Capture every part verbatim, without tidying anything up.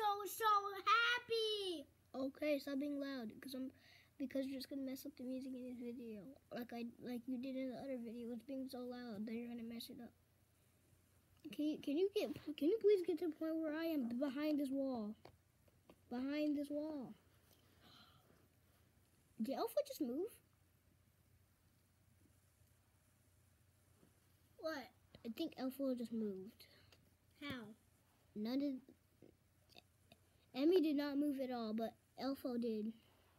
so happy. Okay, stop being loud, because I'm, because you're just gonna mess up the music in this video, like I, like you did in the other video. It's being so loud that you're gonna mess it up. Can you, can you get, can you please get to the point where I am behind this wall? Behind this wall. Did Alpha just move? What? I think Alpha just moved. How? None of, Emmy did not move at all, but Elfo did.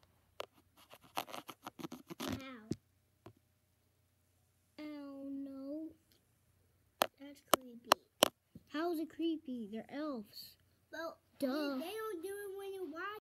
How? Oh no. That's creepy. How is it creepy? They're elves. Well, Duh. they, they don't do